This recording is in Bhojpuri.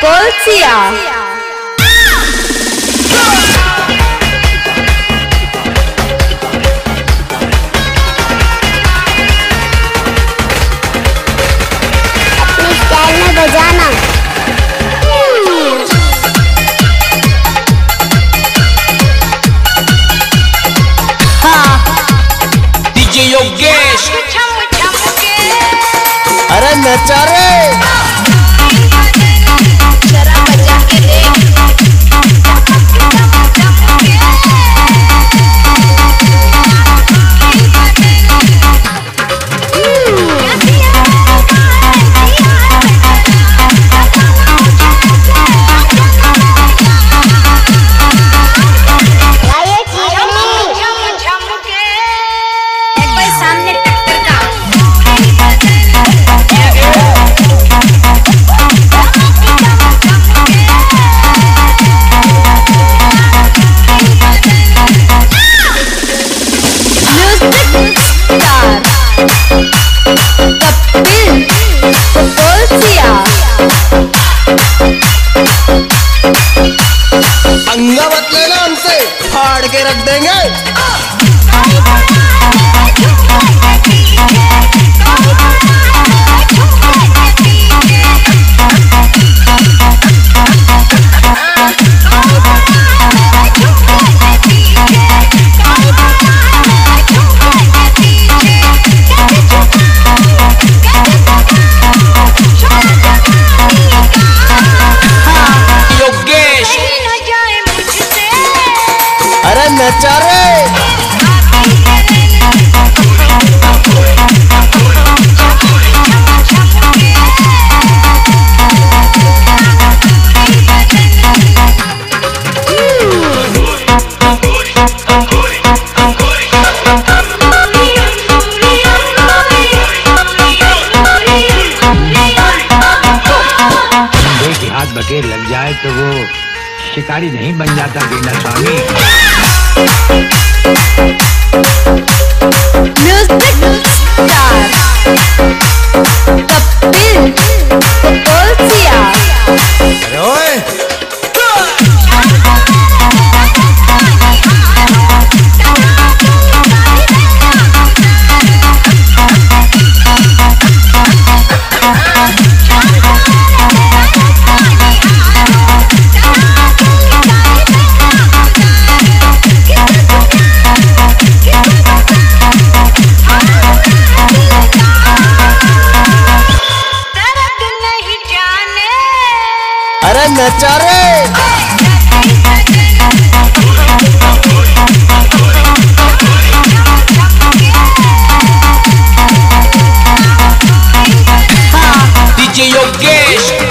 Polsia. अपने स्टाइल में बजाना। डीजे योगेश, अरे नचा रे। पंगा मत लेना हमसे, फाड़ के रख देंगे। अरे नचा रे। हाथ बटेर लग जाए तो वो शिकारी नहीं बन जाता वीणा स्वामी। Music star Kapil Polsia. अरे ओए अरे नचा रे। डीजे योगेश।